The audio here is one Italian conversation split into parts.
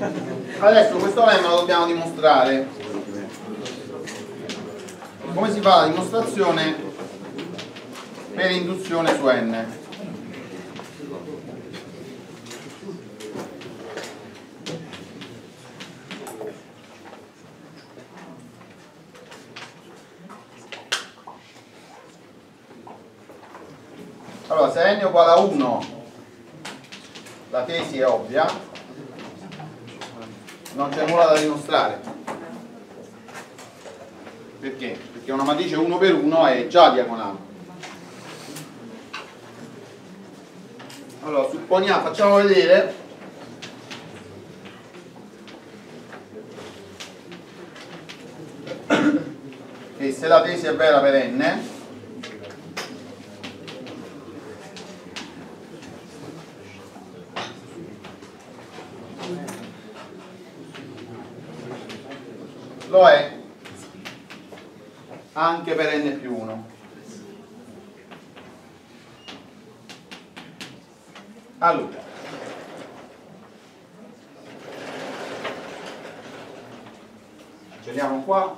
Adesso questo lemma lo dobbiamo dimostrare. Come si fa la dimostrazione per induzione su n? Allora, se n è uguale a 1, la tesi è ovvia, non c'è nulla da dimostrare. Perché? Perché una matrice 1 per 1 è già diagonale. Allora, supponiamo, facciamo vedere che se la tesi è vera per n, lo è anche per n più 1. Allora, giriamo qua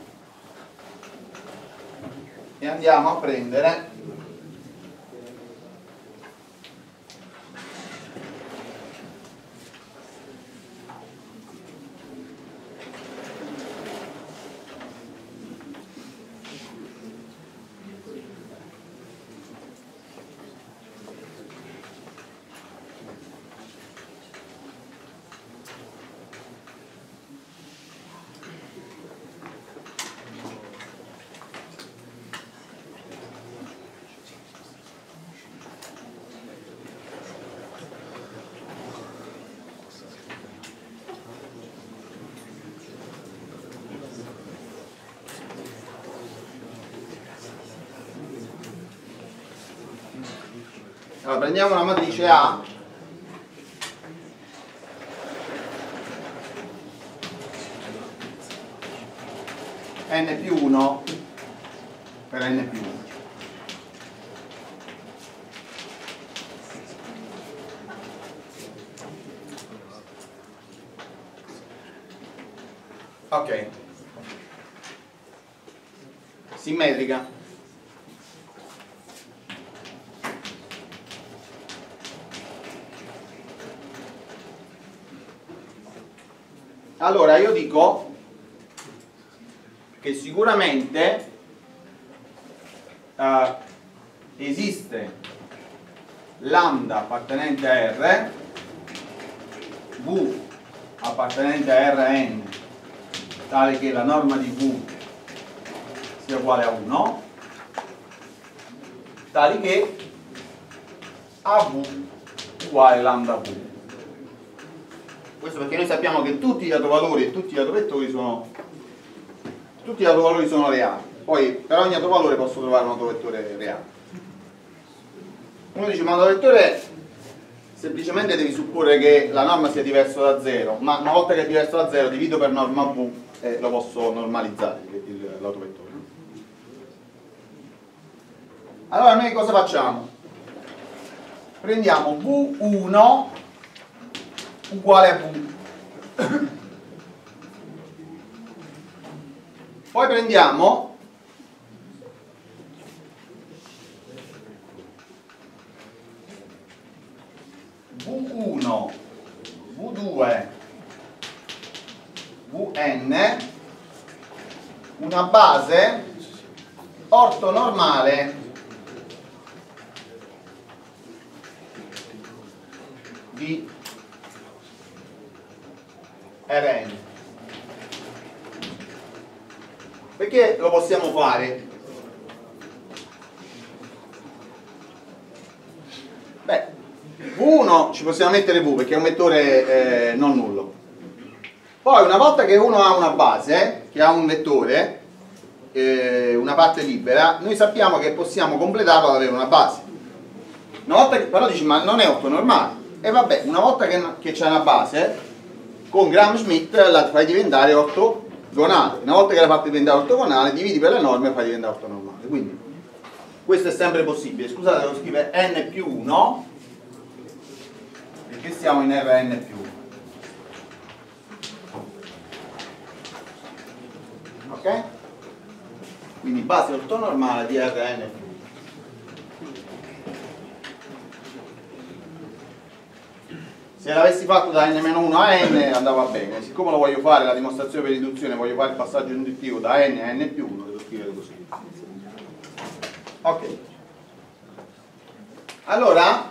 e andiamo a prendere allora, prendiamo una matrice A n più 1 per n più 1. Ok, simmetrica. Allora io dico che sicuramente esiste lambda appartenente a R, V appartenente a Rn, tale che la norma di V sia uguale a 1, tali che AV uguale lambda V. Questo perché noi sappiamo che tutti gli autovalori e tutti gli autovettori sono reali. Poi per ogni autovalore posso trovare un autovettore reale. Uno dice, ma l'autovettore semplicemente devi supporre che la norma sia diversa da 0, ma una volta che è diverso da 0 divido per norma V e lo posso normalizzare l'autovettore. Allora noi cosa facciamo? Prendiamo V1 uguale a V. Poi prendiamo V1, V2, Vn, una base ortonormale di Rn. Perché lo possiamo fare? Beh, V1 ci possiamo mettere V perché è un vettore non nullo. Poi una volta che uno ha una base, che ha un vettore, una parte libera, noi sappiamo che possiamo completarlo ad avere una base. Una volta che, però dici, ma non è ortonormale. E vabbè, una volta che c'è una base, con Gram-Schmidt la fai diventare ortogonale. Una volta che la fai diventare ortogonale, dividi per le norme e fai diventare ortonormale. Quindi questo è sempre possibile. Scusate, devo scrivere n più 1 perché siamo in Rn più 1. ok? Quindi base ortonormale di Rn più 1. Se l'avessi fatto da n-1 a n andava bene, siccome lo voglio fare la dimostrazione per riduzione, voglio fare il passaggio induttivo da n a n più 1, devo scrivere così. Ok. Allora,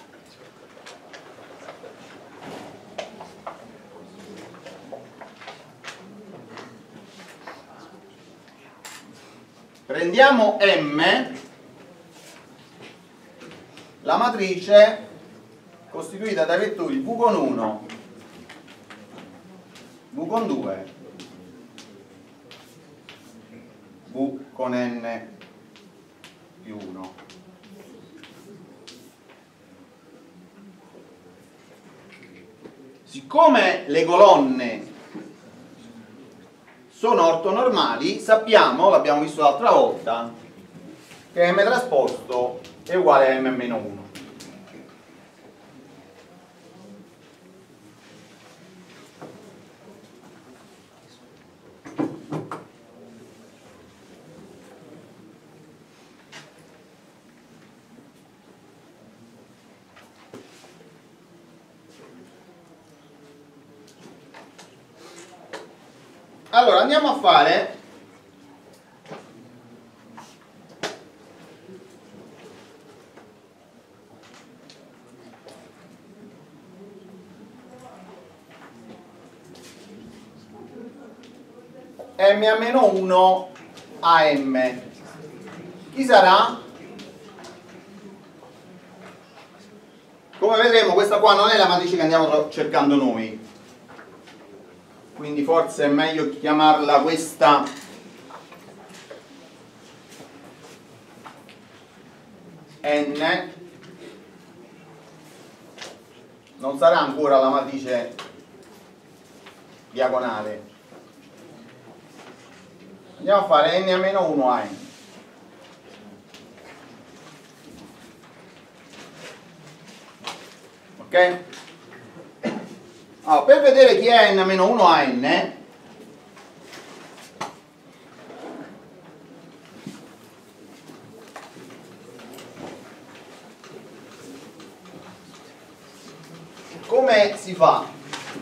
prendiamo M, la matrice costituita dai vettori V con 1, V con 2, V con n più 1. Siccome le colonne sono ortonormali, sappiamo, l'abbiamo visto l'altra volta, che m trasposto è uguale a m-1. Allora andiamo a fare m a meno 1 a m. Chi sarà? Come vedremo, questa qua non è la matrice che andiamo cercando noi, quindi forse è meglio chiamarla questa n. Non sarà ancora la matrice diagonale. Andiamo a fare n a meno 1 a n. Ok? Allora, per vedere chi è n a meno 1 a n, come si fa?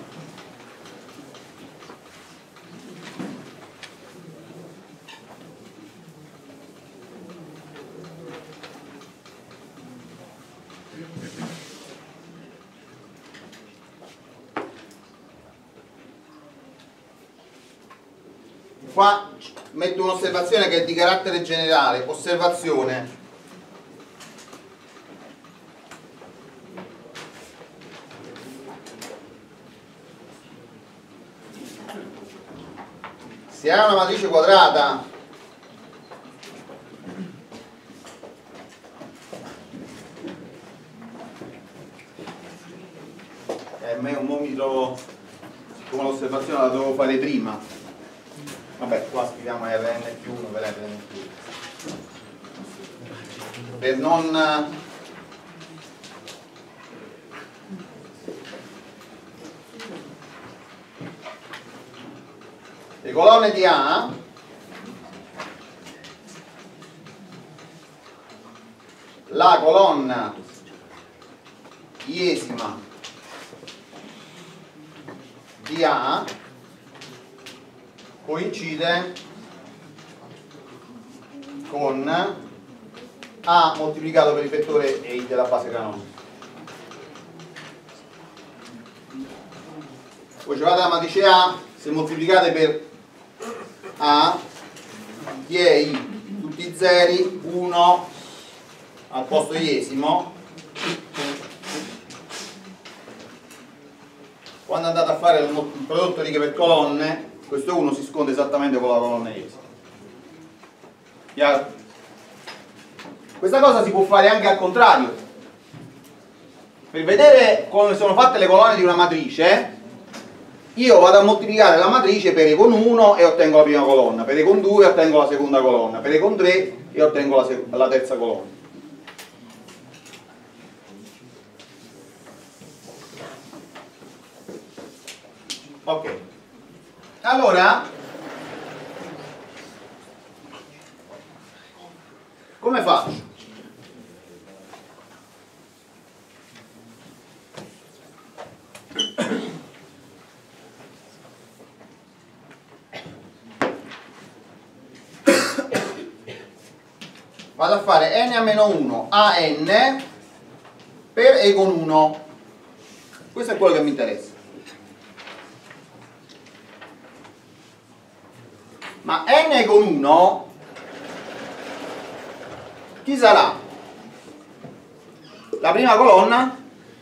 Qua metto un'osservazione che è di carattere generale. Osservazione: se ha una matrice quadrata mo mi trovo, come l'osservazione la dovevo fare prima. Vabbè, qua scriviamo Rn più 1 per Rn più 1. Per non... Le colonne di A la colonna iesima di A coincide con A moltiplicato per il vettore E della base canonica. Poi trovate la matrice A, se moltiplicate per A, chi è I? Tutti i zeri, 1 al posto iesimo. Quando andate a fare il prodotto righe per colonne, questo 1 si sconda esattamente con la colonna iesima. Chiaro? Questa cosa si può fare anche al contrario. Per vedere come sono fatte le colonne di una matrice, io vado a moltiplicare la matrice per E con 1 e ottengo la prima colonna, per E con 2 ottengo la seconda colonna, per E con 3 e ottengo la terza colonna. Ok. Allora, vado a fare n a meno 1 a n per e con 1. Questo è quello che mi interessa. Ma n con 1 chi sarà? La prima colonna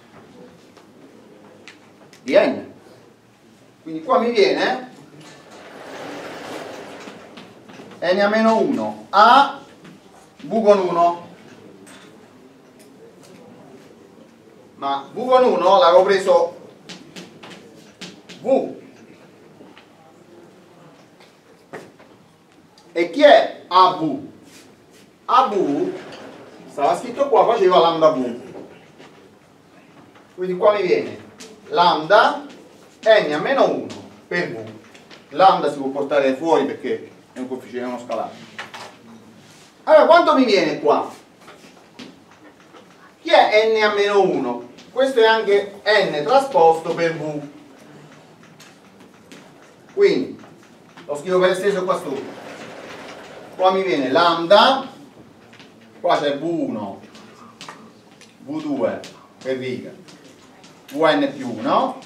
di n. Quindi qua mi viene n a meno 1 a v con 1. Ma v con 1 l'avevo preso v. E chi è AV? AV stava scritto qua, faceva lambda V. Quindi qua mi viene lambda n a meno 1 per V. Lambda si può portare fuori perché è un coefficiente, è uno scalare. Allora quanto mi viene qua? Chi è n a meno 1? Questo è anche n trasposto per V. Quindi lo scrivo per esteso qua sotto. Qua mi viene lambda, qua c'è V1, V2 per riga, Vn più 1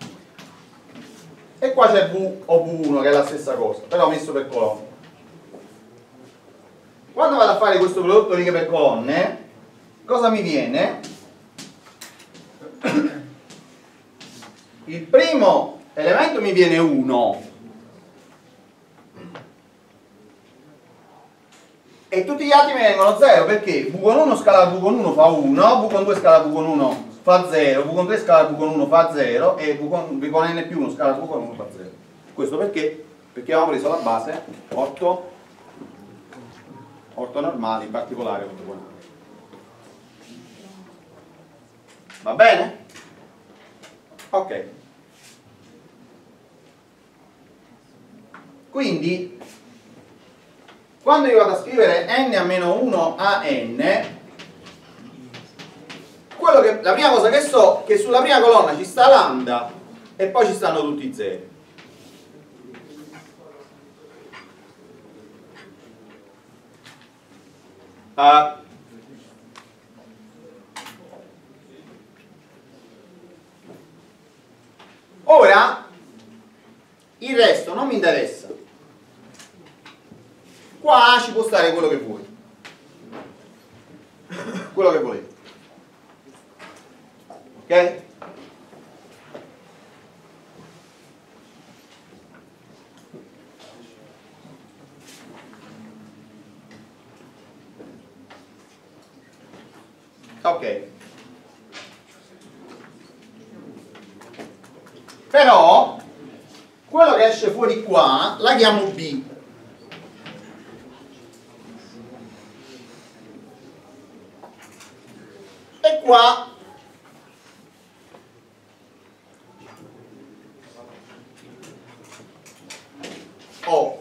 e qua c'è V o V1 che è la stessa cosa, però messo per colonne. Quando vado a fare questo prodotto righe per colonne, cosa mi viene? Il primo elemento mi viene 1 e tutti gli altri mi vengono 0 perché v con 1 scala v con 1 fa 1, v con 2 scala v con 1 fa 0, v con 3 scala v con 1 fa 0 e v con n più 1 scala v con 1 fa 0. Questo perché? Perché abbiamo preso la base 8 normali, in particolare 8 con 1. Va bene? Ok. Quindi quando io vado a scrivere n a meno 1 a n, la prima cosa che so è che sulla prima colonna ci sta lambda e poi ci stanno tutti i zeri. Ora il resto non mi interessa. Qua ci può stare quello che vuoi, quello che volete, ok? Ok, però quello che esce fuori qua la chiamo B. E qua ho,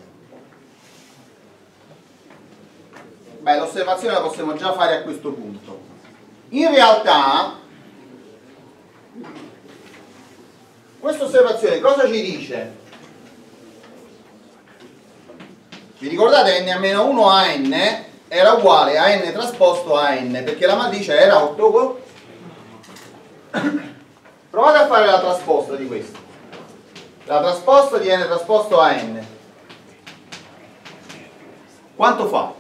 l'osservazione la possiamo già fare a questo punto. In realtà questa osservazione cosa ci dice? Vi ricordate n a meno 1 a n era uguale a n trasposto a n perché la matrice era ortogonale. Provate a fare la trasposta di questo, la trasposta di n trasposto a n, quanto fa?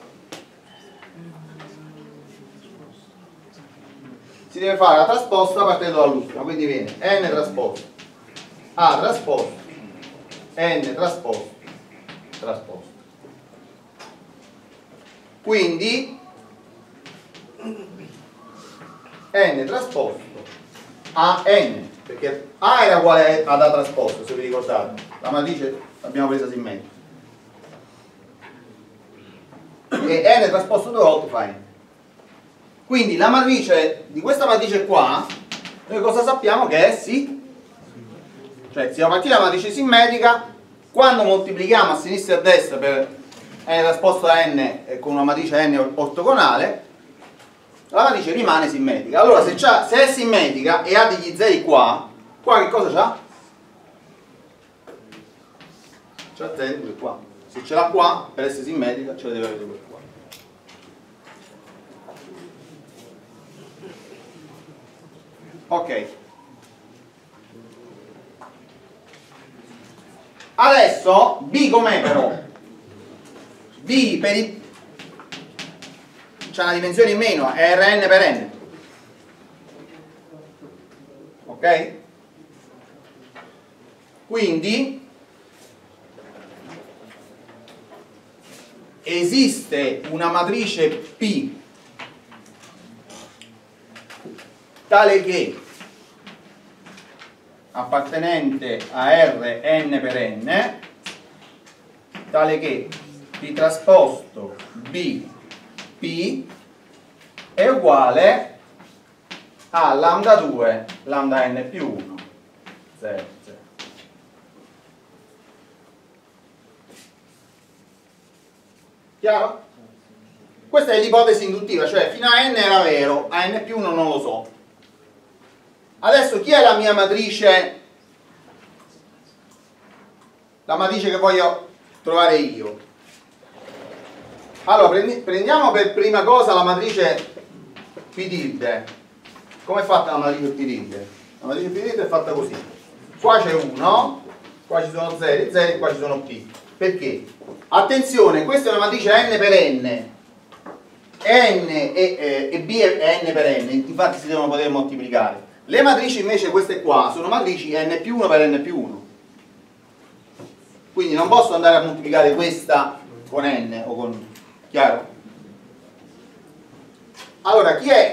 Si deve fare la trasposta partendo dall'ultima, quindi viene n trasposto a trasposto n trasposto trasposto. Quindi n trasposto a n, perché a era uguale ad a trasposto, se vi ricordate, la matrice l'abbiamo presa simmetrica, e n trasposto 2 volte fa n. Quindi la matrice di questa matrice qua, noi cosa sappiamo? Che è sì, cioè siamo partiti da matrice simmetrica, quando moltiplichiamo a sinistra e a destra per n trasposto a n con una matrice n ortogonale, la matrice rimane simmetrica. Allora se è simmetrica e ha degli zeri qua che cosa c'ha? C'ha zeri pure qua. Se ce l'ha qua, per essere simmetrica ce la deve avere pure qua. Ok. Adesso B com'è però? B per i... c'è una dimensione in meno, è Rn per n. Ok? Quindi esiste una matrice P tale che appartenente a Rn per n, tale che P trasposto B P è uguale a lambda 2 lambda n più 1 0, 0. Chiaro? Questa è l'ipotesi induttiva, cioè fino a n era vero, a n più 1 non lo so. Adesso chi è la mia matrice? La matrice che voglio trovare io. Allora prendiamo per prima cosa la matrice P tilde. Come è fatta la matrice P tilde? La matrice P tilde è fatta così. Qua c'è 1, qua ci sono 0, 0 e qua ci sono P. Perché? Attenzione, questa è una matrice n per n. N e B è n per n, infatti si devono poter moltiplicare. Le matrici invece, queste qua, sono matrici n più 1 per n più 1. Quindi non posso andare a moltiplicare questa con n o con... Chiaro? Allora, chi è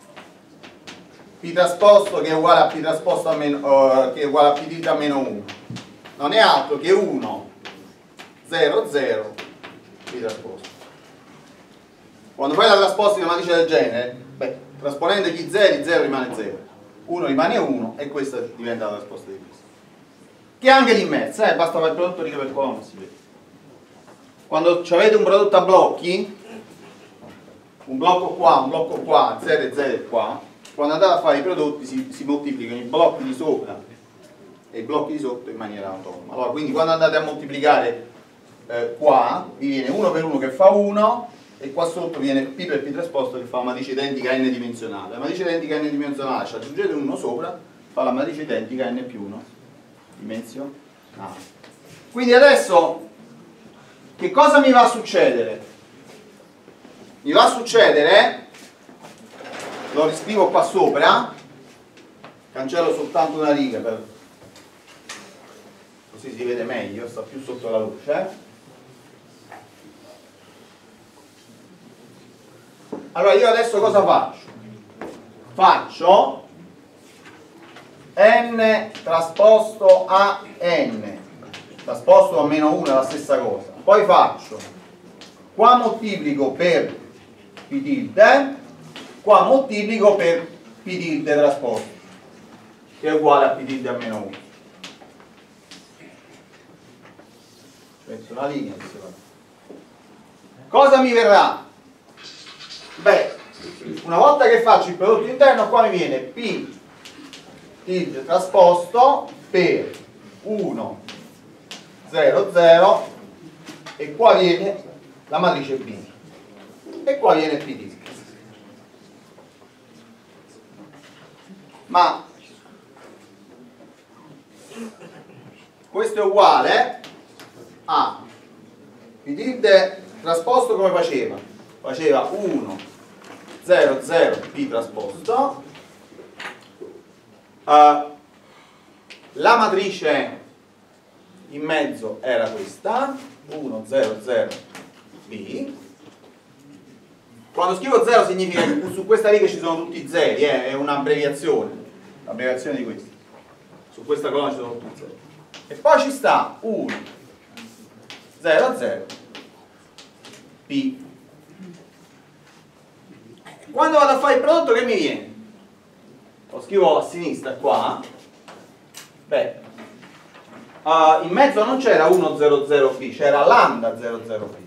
P trasposto che è uguale a P trasposto a meno, che è uguale a P tilde a meno 1? Non è altro che 1, 0, 0, P trasposto. Quando fai la trasposta di una matrice del genere, beh, trasponendo gli zeri, 0 rimane 0, 1 rimane 1 e questa diventa la trasposta di questo. Che è anche l'inversa, basta fare il prodotto riga per colonna, si vede. Quando avete un prodotto a blocchi, un blocco qua, 0 e 0 qua, quando andate a fare i prodotti si moltiplicano i blocchi di sopra e i blocchi di sotto in maniera autonoma. Allora, quindi quando andate a moltiplicare qua, vi viene 1 per 1 che fa 1, e qua sotto viene P per P trasposto che fa una matrice identica n dimensionale. La matrice identica n dimensionale, ci aggiungete un 1 sopra, fa la matrice identica n più 1 dimensionale. Quindi adesso che cosa mi va a succedere? Mi va a succedere, lo riscrivo qua sopra, cancello soltanto una riga per... così si vede meglio, sta più sotto la luce. Allora io adesso cosa faccio? Faccio n trasposto a n, trasposto a meno 1 è la stessa cosa. Poi faccio, qua moltiplico per P tilde, qua moltiplico per P tilde trasposto, che è uguale a P tilde a meno 1. Metto una linea. Cosa mi verrà? Beh, una volta che faccio il prodotto interno, qua mi viene P tilde trasposto per 1, 0, 0 e qua viene la matrice B e qua viene P tilde. Ma questo è uguale a P tilde trasposto come faceva? Faceva 1, 0, 0, P trasposto. La matrice in mezzo era questa, 1, 0, 0, B. Quando scrivo 0 significa che su questa riga ci sono tutti zeri, è un'abbreviazione, l'abbreviazione di questo. Su questa colonna ci sono tutti zeri. E poi ci sta 1, 0, 0, P. Quando vado a fare il prodotto che mi viene? Lo scrivo a sinistra qua. Beh, in mezzo non c'era 1, 0, 0, B, c'era lambda 0, 0, B.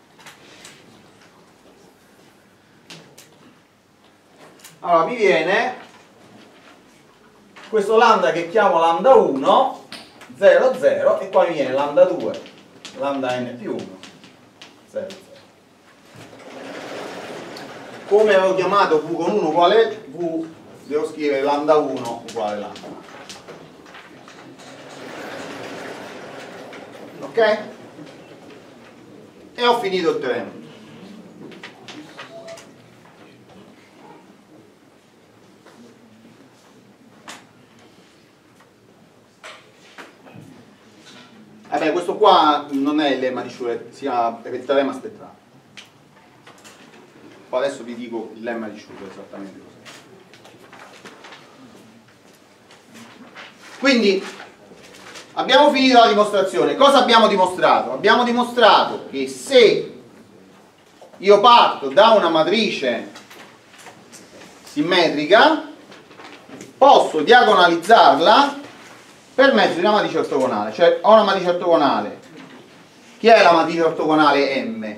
Allora mi viene questo lambda che chiamo lambda 1, 0, 0, e qua mi viene lambda 2, lambda n più 1, 0, 0. Come avevo chiamato V con 1 uguale V devo scrivere lambda 1 uguale lambda. Ok? E ho finito il teorema. Vabbè, questo qua non è il lemma di Schur, si chiama il teorema spettrale. Poi adesso vi dico il lemma di Schur esattamente cos'è. Quindi abbiamo finito la dimostrazione. Cosa abbiamo dimostrato? Abbiamo dimostrato che se io parto da una matrice simmetrica posso diagonalizzarla per mezzo di una matrice ortogonale. Cioè ho una matrice ortogonale. Chi è la matrice ortogonale M?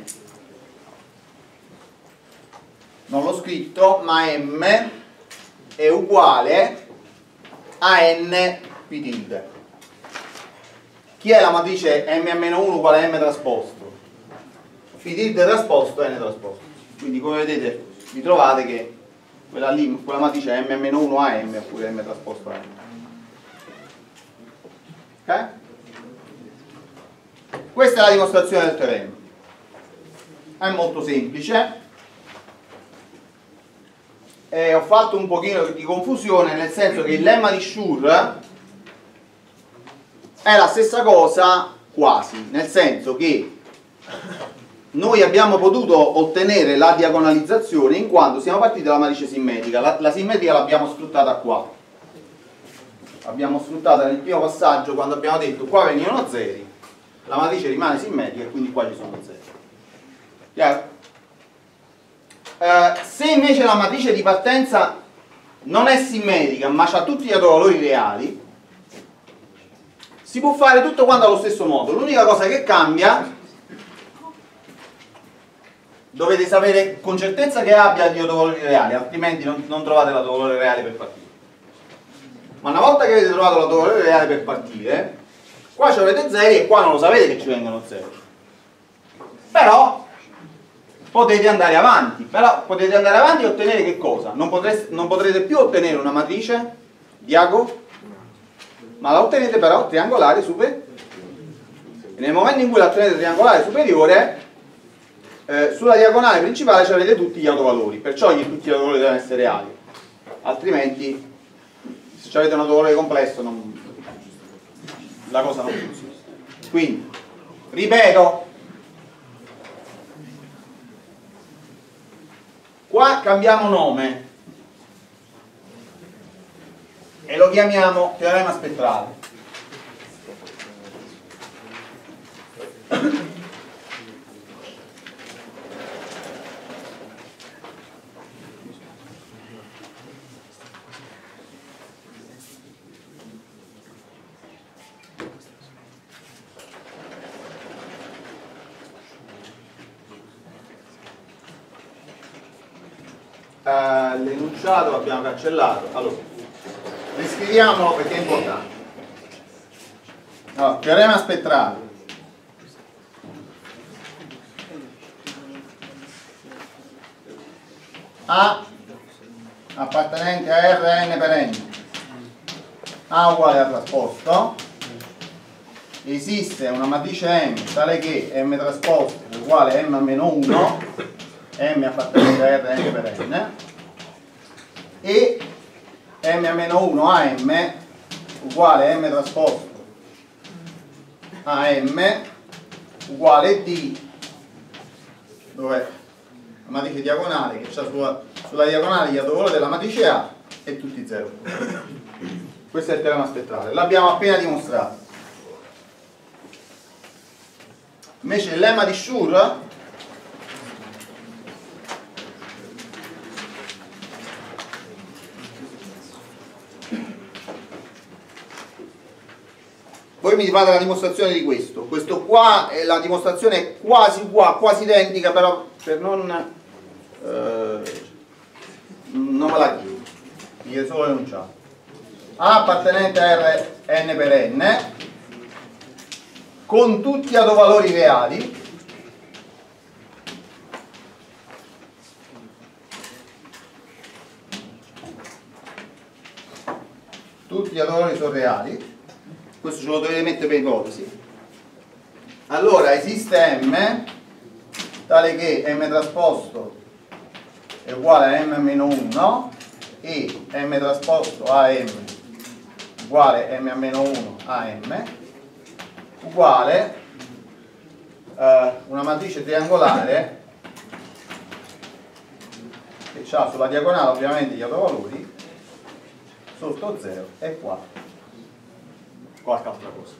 Non l'ho scritto, ma M è uguale a N P tilde. Chi è la matrice M-1 uguale a M trasposto? P tilde trasposto è N trasposto. Quindi come vedete vi trovate che quella matrice è M-1 a M oppure M trasposto a M. Ok? Questa è la dimostrazione del teorema. È molto semplice. E ho fatto un pochino di confusione, nel senso che il lemma di Schur è la stessa cosa quasi, nel senso che noi abbiamo potuto ottenere la diagonalizzazione in quanto siamo partiti dalla matrice simmetrica. La simmetrica l'abbiamo sfruttata qua. L'abbiamo sfruttata nel primo passaggio quando abbiamo detto qua venivano zeri, la matrice rimane simmetrica e quindi qua ci sono zeri. Chiaro? Se invece la matrice di partenza non è simmetrica ma ha tutti gli autovalori reali, si può fare tutto quanto allo stesso modo. L'unica cosa che cambia, dovete sapere con certezza che abbia gli autovalori reali, altrimenti non trovate l'autovalore reale per partire. Ma una volta che avete trovato l'autovalore reale per partire, qua ci avete zeri e qua non lo sapete che ci vengono zeri. Però potete andare avanti, e ottenere che cosa? Non potrete più ottenere una matrice diago, ma la ottenete però triangolare superiore. E nel momento in cui la ottenete triangolare superiore, sulla diagonale principale ci avete tutti gli autovalori, perciò tutti gli autovalori devono essere reali, altrimenti se avete un autovalore complesso la cosa non funziona. Quindi, ripeto, qua cambiamo nome e lo chiamiamo teorema spettrale. L'enunciato l'abbiamo cancellato, allora riscriviamolo perché è importante. Allora, teorema spettrale. A appartenente a Rn per n, A uguale a trasposto, esiste una matrice M tale che M trasposto è uguale a M a meno 1, M appartenente a Rn per n, e M a meno 1 a M uguale a M trasposto a M uguale D, dove la matrice diagonale che c'ha sulla diagonale gli autovalori della matrice A e tutti 0. Questo è il teorema spettrale, l'abbiamo appena dimostrato. Invece il lemma di Schur voi mi fate la dimostrazione di questo. Questo qua è la dimostrazione quasi uguale, quasi identica, però per non me la chiedo, mi chiede solo l'enunciato. A appartenente a Rn per n con tutti gli autovalori reali tutti gli autovalori sono reali, questo ce lo dovete mettere per ipotesi. Allora esiste M tale che M trasposto è uguale a M-1 e M trasposto AM uguale M-1 a M uguale una matrice triangolare che ha sulla diagonale ovviamente gli autovalori sotto 0 e qua qualche altra cosa.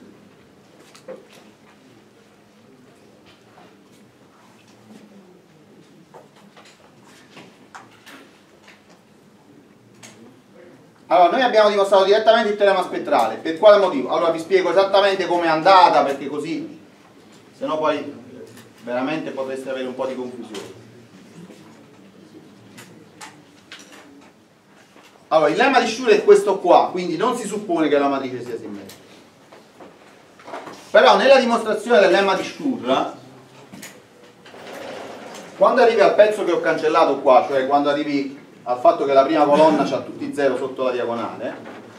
Allora, noi abbiamo dimostrato direttamente il teorema spettrale. Per quale motivo? Allora vi spiego esattamente come è andata, perché così, se no poi veramente potreste avere un po' di confusione. Allora, il lemma di Schur è questo qua, quindi non si suppone che la matrice sia simmetrica. Però nella dimostrazione del lemma di Schur, quando arrivi al pezzo che ho cancellato qua, cioè quando arrivi al fatto che la prima colonna ha tutti 0 sotto la diagonale,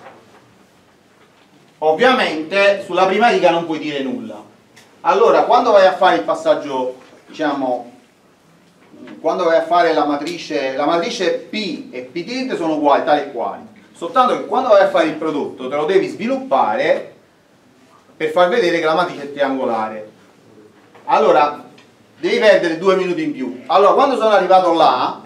ovviamente sulla prima riga non puoi dire nulla. Allora quando vai a fare il passaggio, diciamo, quando vai a fare la matrice P e P tilde sono uguali, tali e quali, soltanto che quando vai a fare il prodotto te lo devi sviluppare per far vedere che la matrice è triangolare. Allora devi perdere 2 minuti in più. Allora quando sono arrivato là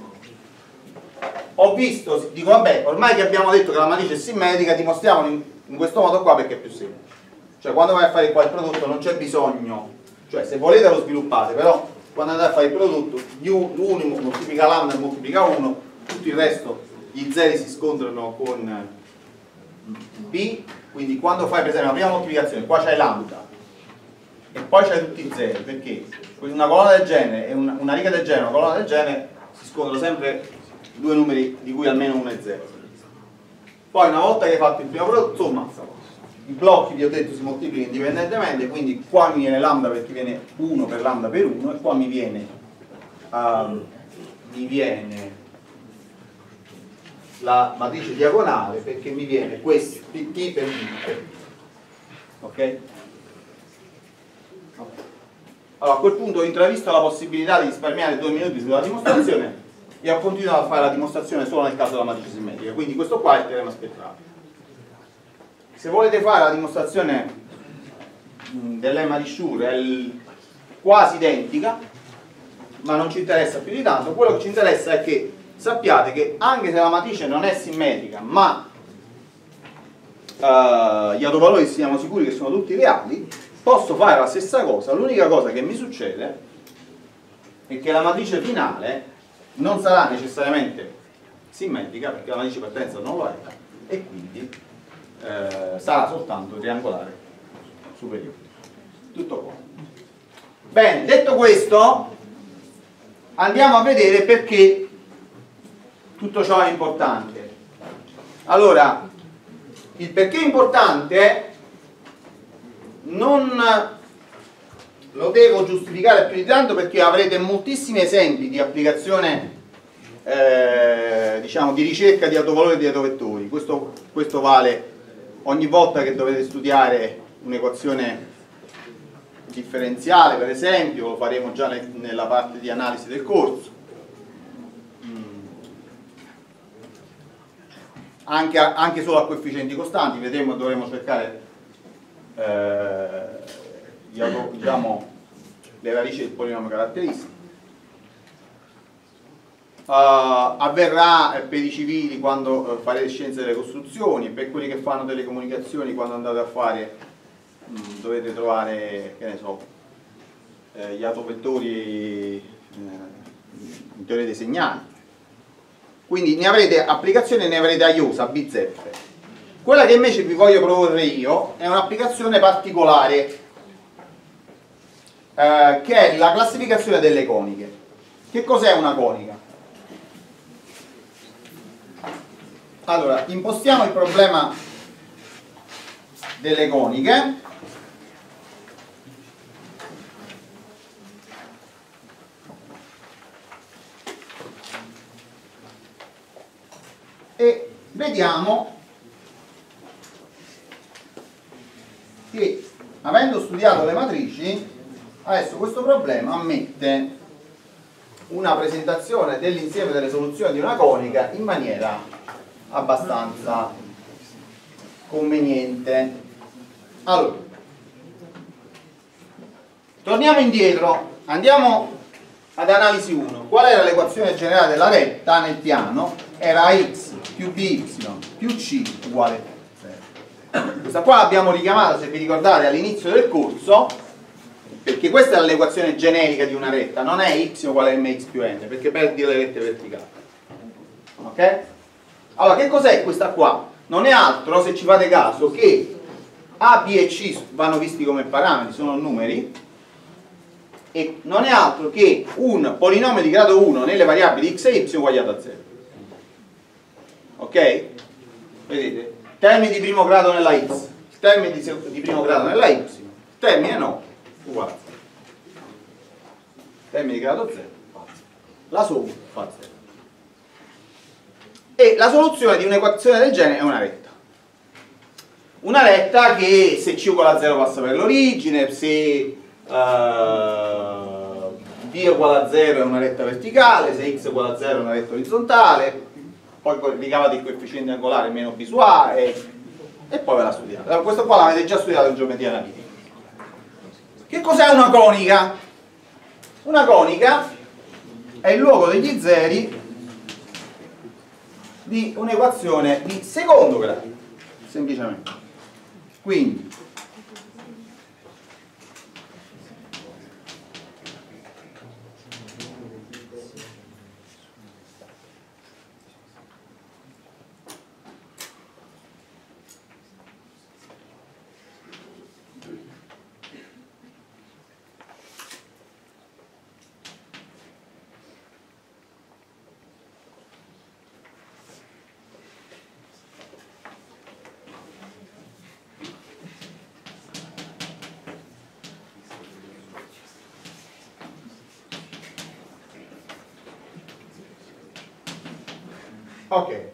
ho visto, dico vabbè, ormai che abbiamo detto che la matrice è simmetrica, dimostriamolo in questo modo qua perché è più semplice. Cioè quando vai a fare qua il prodotto non c'è bisogno, cioè se volete lo sviluppate, però quando andate a fare il prodotto l'1 moltiplica lambda e moltiplica 1, tutto il resto gli zeri si scontrano con P, quindi quando fai per esempio la prima moltiplicazione qua c'hai lambda e poi c'hai tutti i zeri, perché una colonna del genere e una riga del genere, una colonna del genere si scontrano sempre due numeri di cui almeno uno è 0. Poi una volta che hai fatto il primo prodotto, insomma, i blocchi vi ho detto si moltiplicano indipendentemente, quindi qua mi viene lambda perché viene 1 per lambda per 1 e qua mi viene la matrice diagonale perché mi viene questo PT per T. Ok? Allora a quel punto ho intravisto la possibilità di risparmiare 2 minuti sulla dimostrazione e ho continuato a fare la dimostrazione solo nel caso della matrice simmetrica, quindi questo qua è il teorema spettrale. Se volete fare la dimostrazione del lemma di Schur è quasi identica, ma non ci interessa più di tanto. Quello che ci interessa è che sappiate che anche se la matrice non è simmetrica, ma gli autovalori siamo sicuri che sono tutti reali, posso fare la stessa cosa. L'unica cosa che mi succede è che la matrice finale non sarà necessariamente simmetrica perché la matrice partenza non lo è e quindi sarà soltanto triangolare superiore. Tutto qua. Bene, detto questo andiamo a vedere perché tutto ciò è importante. Allora, il perché è importante non lo devo giustificare più di tanto perché avrete moltissimi esempi di applicazione diciamo di ricerca di autovalori e di autovettori. Questo vale ogni volta che dovete studiare un'equazione differenziale, per esempio, lo faremo già nella parte di analisi del corso. Anche solo a coefficienti costanti, vedremo, dovremo cercare diciamo, le radici del polinomio caratteristico. Avverrà per i civili quando farete scienze delle costruzioni, per quelli che fanno telecomunicazioni quando andate a fare dovete trovare, che ne so, gli autovettori in teoria dei segnali. Quindi ne avrete applicazione e ne avrete a iosa, a bizzeffe. Quella che invece vi voglio proporre io è un'applicazione particolare che è la classificazione delle coniche. Che cos'è una conica? Allora, impostiamo il problema delle coniche. E vediamo che, avendo studiato le matrici, adesso questo problema ammette una presentazione dell'insieme delle soluzioni di una conica in maniera abbastanza conveniente. Allora, torniamo indietro, andiamo ad analisi 1. Qual era l'equazione generale della retta nel piano? Era x più by più c uguale 0. Questa qua l'abbiamo richiamata, se vi ricordate, all'inizio del corso, perché questa è l'equazione generica di una retta, non è y uguale mx più n, perché perdi le rette verticali. Ok? Allora, che cos'è questa qua? Non è altro, se ci fate caso, che a, b e c vanno visti come parametri, sono numeri, e non è altro che un polinomio di grado 1 nelle variabili x e y uguagliato a 0. Ok? Vedete? Termini di primo grado nella x, termini di primo grado nella y, termine no, uguale a 0. Termini di grado 0, la somma fa 0. E la soluzione di un'equazione del genere è una retta. Una retta che se c uguale a 0 passa per l'origine, se d uguale a 0 è una retta verticale, se x uguale a 0 è una retta orizzontale, poi ricavate il coefficiente angolare meno b su a e poi ve la studiate. Allora, questo qua l'avete già studiato in geometria analitica. Che cos'è una conica? Una conica è il luogo degli zeri di un'equazione di secondo grado, semplicemente. Quindi ok.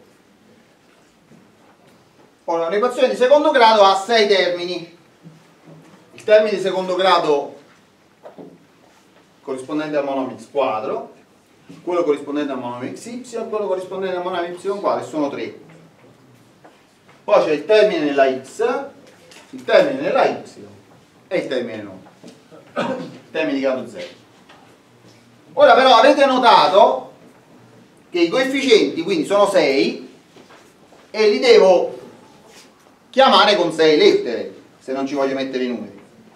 Ora, un'equazione di secondo grado ha 6 termini. Il termine di secondo grado corrispondente al monomio x quadro, quello corrispondente al monomio xy, quello corrispondente al monomio y quadro, sono 3. Poi c'è il termine nella x, il termine nella y e il termine no. Il termine di grado 0. Ora però avete notato che i coefficienti quindi sono 6 e li devo chiamare con 6 lettere se non ci voglio mettere i numeri.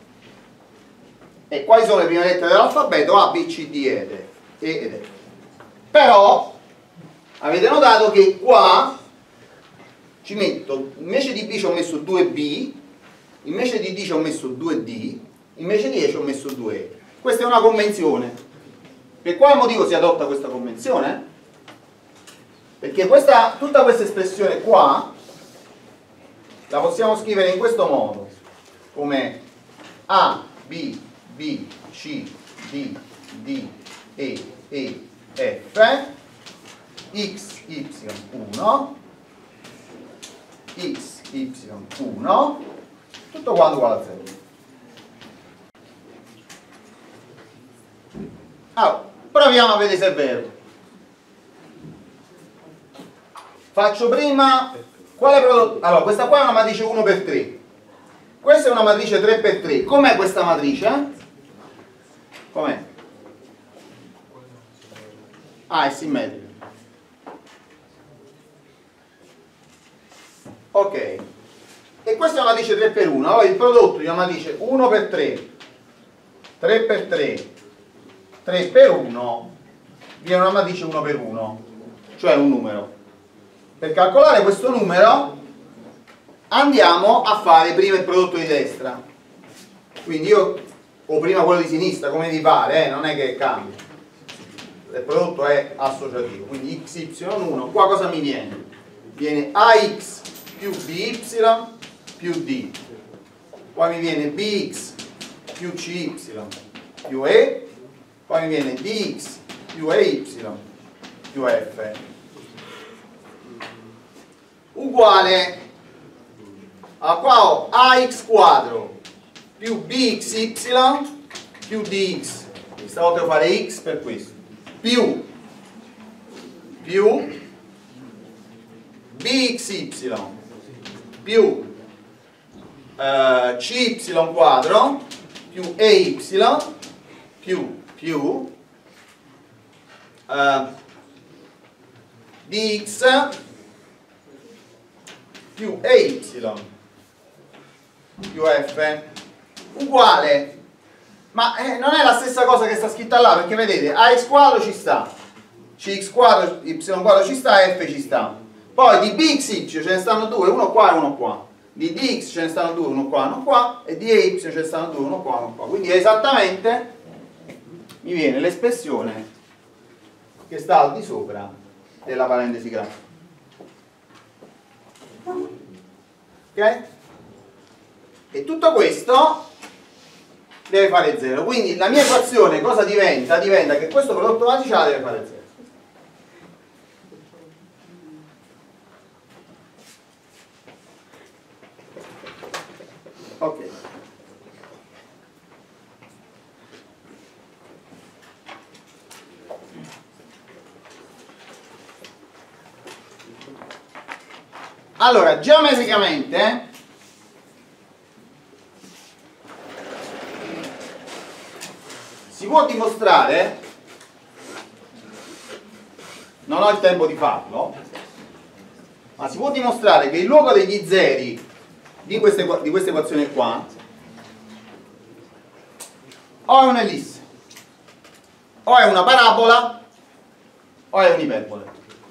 E quali sono le prime lettere dell'alfabeto? A, B, C, D, E ed E. Però avete notato che qua ci metto, invece di B ci ho messo 2B, invece di D ci ho messo 2D, invece di E ci ho messo 2E. Questa è una convenzione. Per quale motivo si adotta questa convenzione? Perché tutta questa espressione qua la possiamo scrivere in questo modo, come A, B, B, C, D, D, E, F, X, Y, 1, X, Y, 1, tutto quanto uguale a 0. Allora, proviamo a vedere se è vero. Faccio prima quale prodotto? Allora, questa qua è una matrice 1 per 3. Questa è una matrice 3 per 3. Com'è questa matrice? Com'è? Ah, è simmetrica. Ok. E questa è una matrice 3 per 1. Allora il prodotto di una matrice 1 per 3, 3 per 3, 3 per 1 viene una matrice 1 per 1, cioè un numero. Per calcolare questo numero andiamo a fare prima il prodotto di destra, quindi io o prima quello di sinistra, come vi pare, non è che cambia, il prodotto è associativo, quindi xy1, qua cosa mi viene? Viene ax più by più d, qua mi viene bx più cy più e, qua mi viene dx più ey più f uguale a qua ho ax quadro più bxy più dx, stavolta devo fare x per questo, più bxy più cy quadro più ay più dx più ay più f uguale, ma non è la stessa cosa che sta scritta là, perché vedete ax quadro ci sta, cx quadro, y quadro ci sta, f ci sta, poi di bxy ce ne stanno due, uno qua e uno qua, di dx ce ne stanno due, uno qua e uno qua, e di ay ce ne stanno due, uno qua e uno qua, quindi esattamente mi viene l'espressione che sta al di sopra della parentesi grafica. Ok? E tutto questo deve fare 0, quindi la mia equazione cosa diventa? Diventa che questo prodotto matriciale deve fare 0. Ok. Allora, geometricamente si può dimostrare, non ho il tempo di farlo, ma si può dimostrare che il luogo degli zeri di questa equazione qua o è un'ellisse, o è una parabola, o è un'iperbole.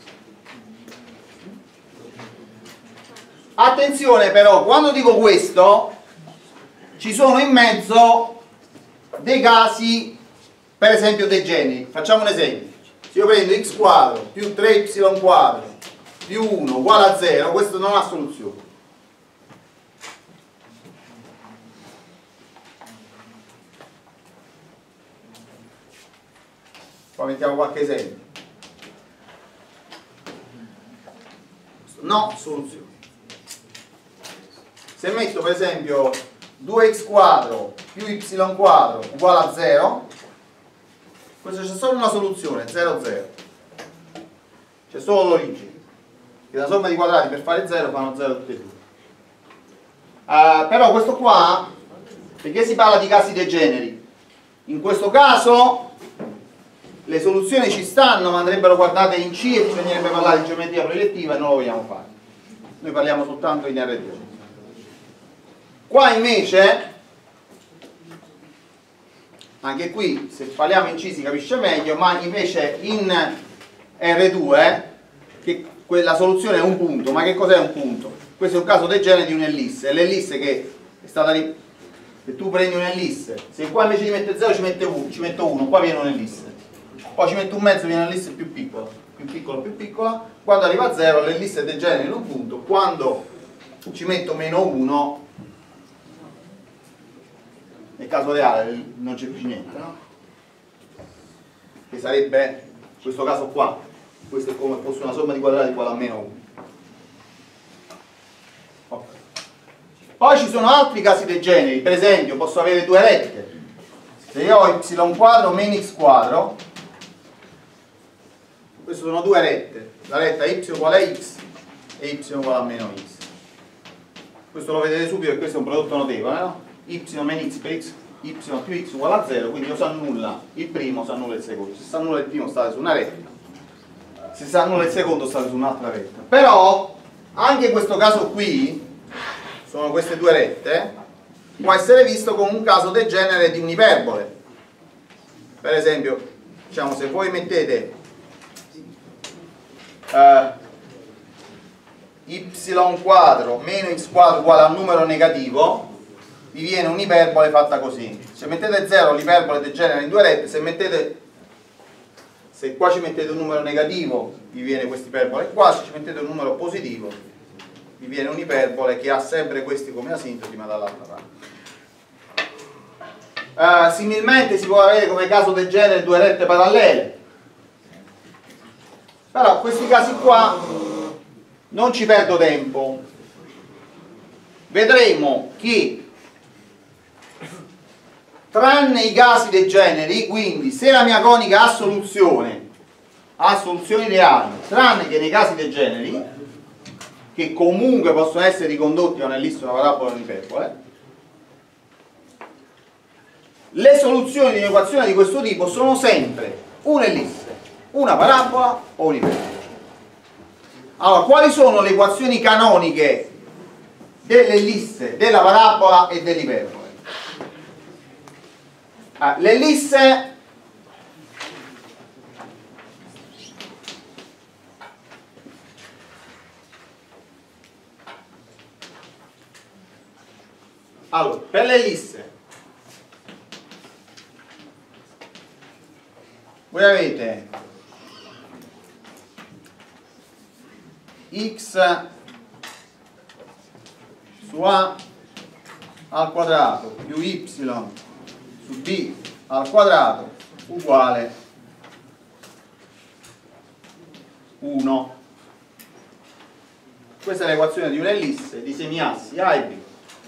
Attenzione però, quando dico questo, ci sono in mezzo dei casi, per esempio dei generi. Facciamo un esempio. Se io prendo x quadro più 3y quadro più 1 uguale a 0, questo non ha soluzione. Poi mettiamo qualche esempio. No, soluzione. Se metto per esempio 2x quadro più y quadro uguale a 0, questo c'è solo una soluzione, 0, 0. C'è solo l'origine. Che la somma di quadrati per fare 0 fanno 0 tutti e due. Però questo qua, perché si parla di casi degeneri? In questo caso le soluzioni ci stanno, ma andrebbero guardate in C e bisognerebbe parlare di geometria proiettiva e non lo vogliamo fare. Noi parliamo soltanto in R2. Qua invece, anche qui se parliamo in C si capisce meglio, ma invece in R2 che quella soluzione è un punto. Ma che cos'è un punto? Questo è un caso degenere di un'ellisse. L'ellisse che è stata se tu prendi un'ellisse, se qua invece di mettere 0 ci metto 1, qua viene un'ellisse, poi ci metto un mezzo, viene un'ellisse più piccola, più piccola, quando arriva a 0 l'ellisse degenera in un punto, quando ci metto meno 1 nel caso reale non c'è più niente, no? Che sarebbe questo caso qua. Questo è come fosse una somma di quadrati uguale a meno 1. Okay. Poi ci sono altri casi degeneri, per esempio posso avere due rette. Se io ho y quadro meno x quadro, queste sono due rette, la retta y uguale a x e y uguale a meno x. Questo lo vedete subito che questo è un prodotto notevole, no? Y meno x per x, y più x uguale a 0, quindi io si annulla il primo, si annulla il secondo. Se si annulla il primo state su una retta, se si annulla il secondo state su un'altra retta. Però anche in questo caso qui, sono queste due rette, può essere visto come un caso degenere di un'iperbole. Per esempio, diciamo, se voi mettete y quadro meno x quadro uguale a un numero negativo, vi viene un'iperbole fatta così. Se mettete 0 l'iperbole degenera in due rette, se qua ci mettete un numero negativo vi viene questa iperbole qua, se ci mettete un numero positivo vi viene un'iperbole che ha sempre questi come asintoti ma dall'altra parte. Similmente si può avere come caso degenere due rette parallele, però questi casi qua non ci perdo tempo, vedremo che tranne i casi degeneri, quindi se la mia conica ha soluzioni reali, tranne che nei casi degeneri, che comunque possono essere ricondotti a un'ellisse, una parabola o un'iperbole, le soluzioni di un'equazione di questo tipo sono sempre un'ellisse, una parabola o un'iperbole. Allora, quali sono le equazioni canoniche dell'ellisse, della parabola e dell'iperbole? L'ellisse allora, per l'ellisse voi avete x su a al quadrato più y su b al quadrato uguale 1. Questa è l'equazione di un'ellisse di semiassi a e b.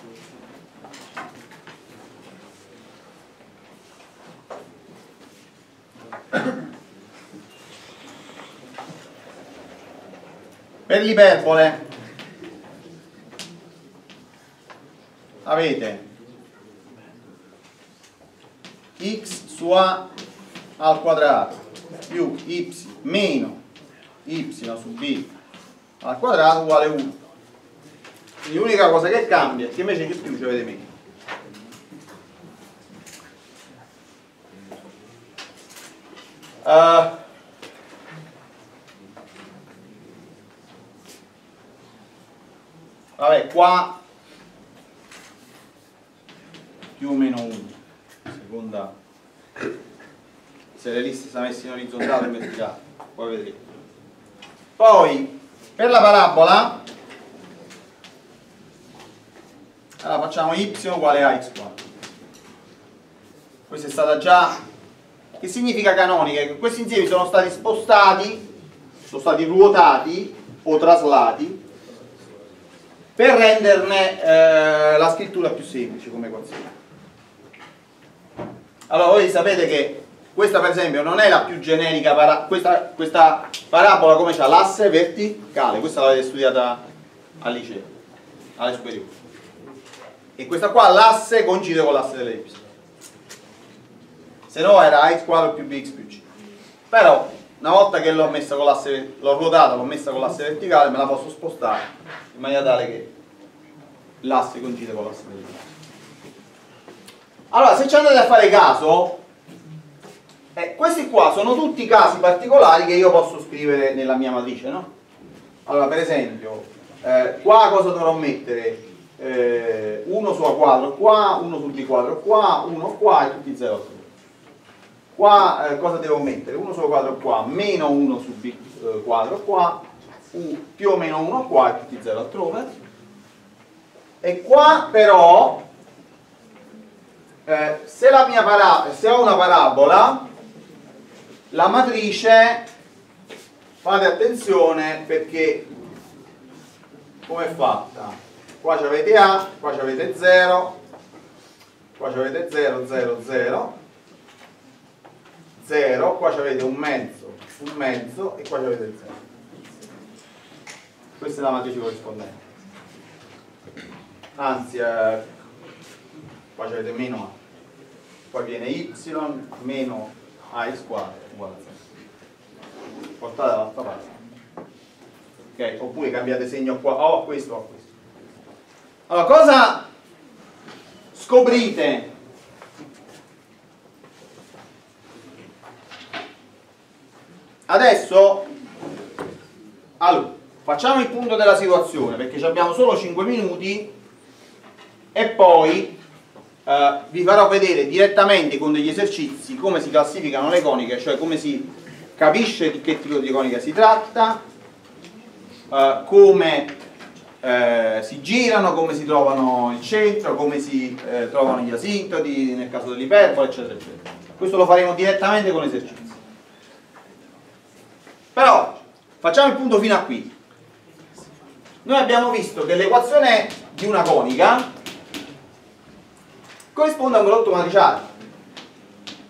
Per l'iperbole avete x su a al quadrato più y meno y su b al quadrato uguale 1. Quindi l'unica cosa che cambia è che invece che più ci avete meno. Vabbè, qua più o meno 1, seconda, se le liste sono messe in orizzontale o in verticale, poi vedremo. Poi per la parabola allora facciamo y uguale a x quadro. Questa è stata già, che significa canonica? Che questi insiemi sono stati spostati, sono stati ruotati o traslati per renderne la scrittura più semplice come equazione. Allora voi sapete che questa per esempio non è la più generica questa parabola come c'ha l'asse verticale, questa l'avete studiata al liceo, alle superiori, e questa qua l'asse coincide con l'asse delle y, se no era ax quadro più bx più c. Però una volta che l'ho messa con l'asse, l'ho ruotata, l'ho messa con l'asse verticale, me la posso spostare in maniera tale che l'asse coincide con l'asse delle y. Allora, se ci andate a fare caso, questi qua sono tutti casi particolari che io posso scrivere nella mia matrice, no? Allora, per esempio, qua cosa dovrò mettere? 1 su a quadro qua, 1 su b quadro qua, 1 qua e tutti 0. Qua cosa devo mettere? 1 su a quadro qua, meno 1 su b quadro qua, più o meno 1 qua e tutti 0 altrove. E qua però, se ho una parabola, la matrice, fate attenzione perché come è fatta? Qua avete A, qua avete 0, qua avete 0, 0, 0, 0, qua avete un mezzo e qua avete 0. Questa è la matrice corrispondente. Anzi, qua avete meno A, poi viene y meno ax quadro uguale a 0. Portate dall'altra parte. Ok? Oppure cambiate segno qua, o a questo o a questo. Allora, cosa scoprite? Adesso, allora, facciamo il punto della situazione, perché abbiamo solo 5 minuti e poi vi farò vedere direttamente con degli esercizi come si classificano le coniche, cioè come si capisce di che tipo di conica si tratta, come si girano, come si trovano il centro, come si trovano gli asintoti nel caso dell'iperbola, eccetera eccetera. Questo lo faremo direttamente con esercizi. Però facciamo il punto fino a qui. Noi abbiamo visto che l'equazione di una conica corrisponde a un prodotto matriciale.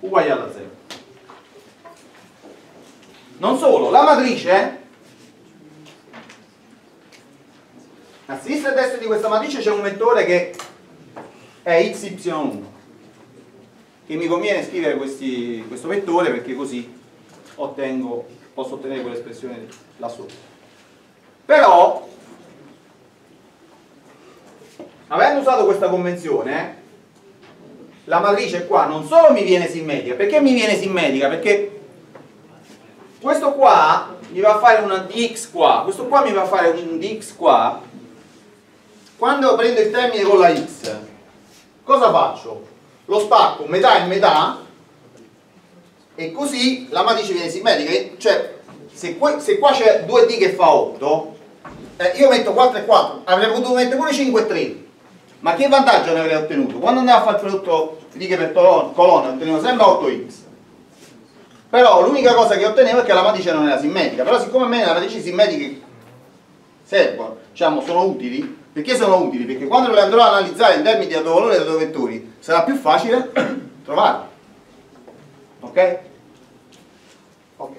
uguagliata a 0. Non solo, la matrice, a sinistra e a destra di questa matrice c'è un vettore che è xy1, che mi conviene scrivere questo vettore perché così posso ottenere quell'espressione là sopra. Però, avendo usato questa convenzione, la matrice qua non solo mi viene simmetrica. Perché mi viene simmetrica? Perché questo qua mi va a fare una dx qua, questo qua mi va a fare un dx qua. Quando prendo il termine con la x, cosa faccio? Lo spacco metà e metà e così la matrice viene simmetrica. Cioè, se qua c'è 2d che fa 8, io metto 4 e 4, avrei potuto mettere pure 5 e 3. Ma che vantaggio ne avrei ottenuto? Quando andavo a fare il prodotto righe per colonne ottenevo sempre 8x. Però l'unica cosa che ottenevo è che la matrice non era simmetrica. Però siccome a me le matrici simmetriche servono, diciamo, sono utili. Perché sono utili? Perché quando le andrò a analizzare in termini di autovalore e di autovettori sarà più facile trovarli. Ok? Ok.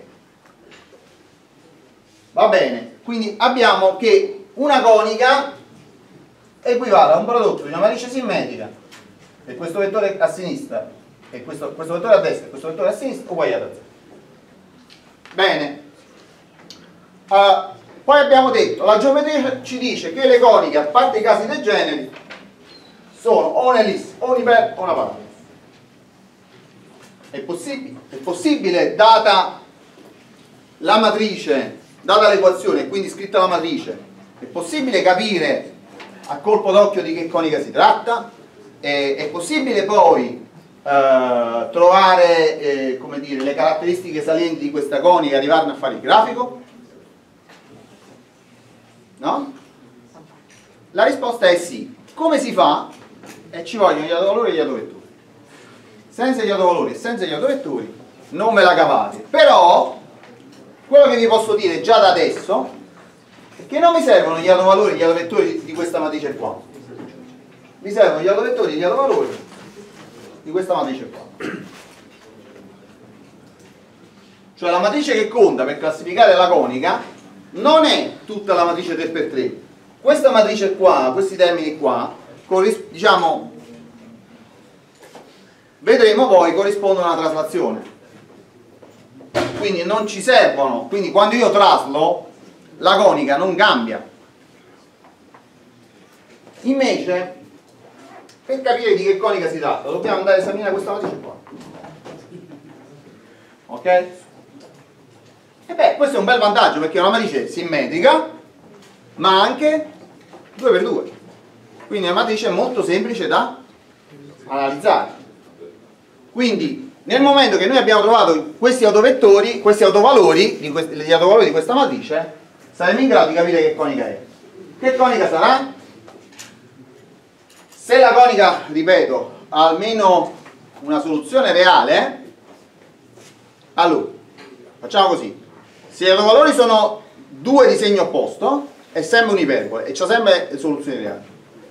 Va bene. Quindi abbiamo che una conica equivale a un prodotto di una matrice simmetrica e questo vettore a sinistra e questo vettore a destra e questo vettore a sinistra uguagliato a 0. Bene. Poi abbiamo detto, la geometria ci dice che le coniche, a parte i casi degeneri, sono o un'ellisse, o un'iper, o una parabola. È possibile, data la matrice, data l'equazione e quindi scritta la matrice, è possibile capire a colpo d'occhio di che conica si tratta, è possibile poi trovare come dire, le caratteristiche salienti di questa conica e arrivarne a fare il grafico? No? La risposta è sì. Come si fa? Ci vogliono gli autovalori e gli autovettori. Senza gli autovalori e senza gli autovettori non me la cavate. Però quello che vi posso dire già da adesso è che non mi servono gli autovalori e gli autovettori di questa matrice qua. Mi servono gli autovettori e gli autovalori di questa matrice qua. Cioè la matrice che conta per classificare la conica non è tutta la matrice 3x3. Questa matrice qua, questi termini qua, diciamo, vedremo poi, corrispondono a una traslazione. Quindi non ci servono, quindi quando io traslo, la conica non cambia. Invece, per capire di che conica si tratta, dobbiamo andare a esaminare questa matrice qua. Ok? E beh, questo è un bel vantaggio perché è una matrice simmetrica, ma anche 2x2. Quindi è una matrice molto semplice da analizzare. Quindi, nel momento che noi abbiamo trovato questi autovettori, questi autovalori, gli autovalori di questa matrice, saremo in grado di capire che conica è. Che conica sarà? Se la conica, ripeto, ha almeno una soluzione reale, allora, facciamo così. Se gli autovalori sono due di segno opposto, è sempre un'iperbole e c'ha sempre soluzioni reali.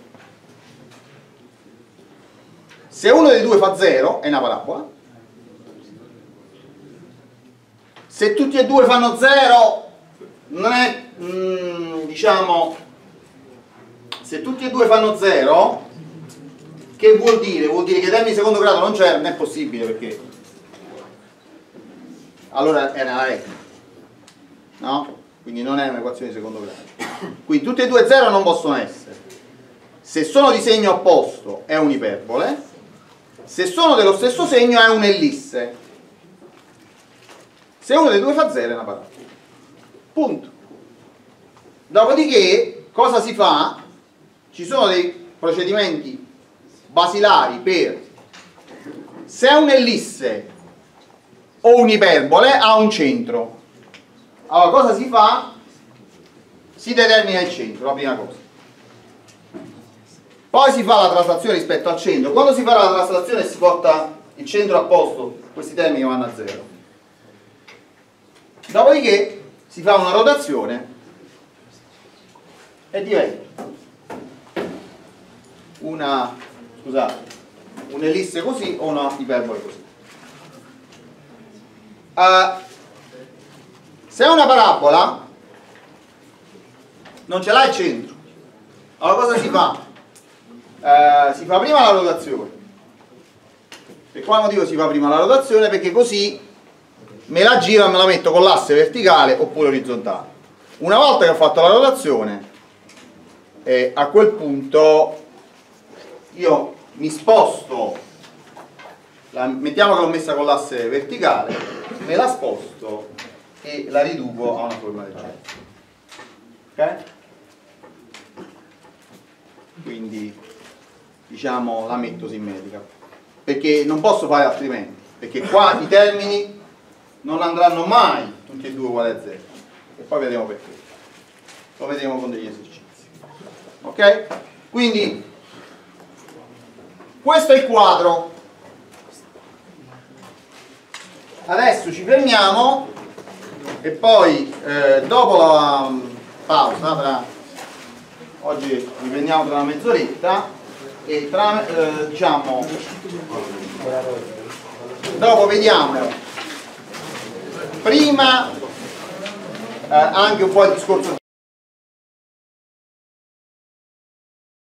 Se uno dei due fa 0, è una parabola. Se tutti e due fanno 0, non è, diciamo, se tutti e due fanno 0, che vuol dire? Vuol dire che i termini di secondo grado non c'erano, non è possibile perché allora è una regola. No? Quindi non è un'equazione di secondo grado. Quindi tutti e due 0 non possono essere. Se sono di segno opposto è un'iperbole, se sono dello stesso segno è un'ellisse. Se uno dei due fa 0 è una parabola. Punto. Dopodiché cosa si fa? Ci sono dei procedimenti basilari per, se è un'ellisse o un'iperbole ha un centro. Allora cosa si fa? Si determina il centro, la prima cosa. Poi si fa la traslazione rispetto al centro. Quando si fa la traslazione si porta il centro a posto, questi termini vanno a 0. Dopodiché si fa una rotazione e diventa un'ellisse così o una iperbole così. Se è una parabola non ce l'ha il centro, allora cosa si fa? Si fa prima la rotazione. Per quale motivo si fa prima la rotazione? Perché così me la giro e me la metto con l'asse verticale oppure orizzontale. Una volta che ho fatto la rotazione, a quel punto io mi sposto, mettiamo che l'ho messa con l'asse verticale, me la sposto e la riduco a una forma del genere. Ok? Quindi diciamo la metto simmetrica, perché non posso fare altrimenti, perché qua i termini non andranno mai tutti e due uguali a 0, e poi vedremo perché, lo vedremo con degli esercizi. Ok? Quindi questo è il quadro. Adesso ci fermiamo e poi dopo la pausa, oggi riprendiamo tra una mezz'oretta e diciamo dopo vediamo prima anche un po' il discorso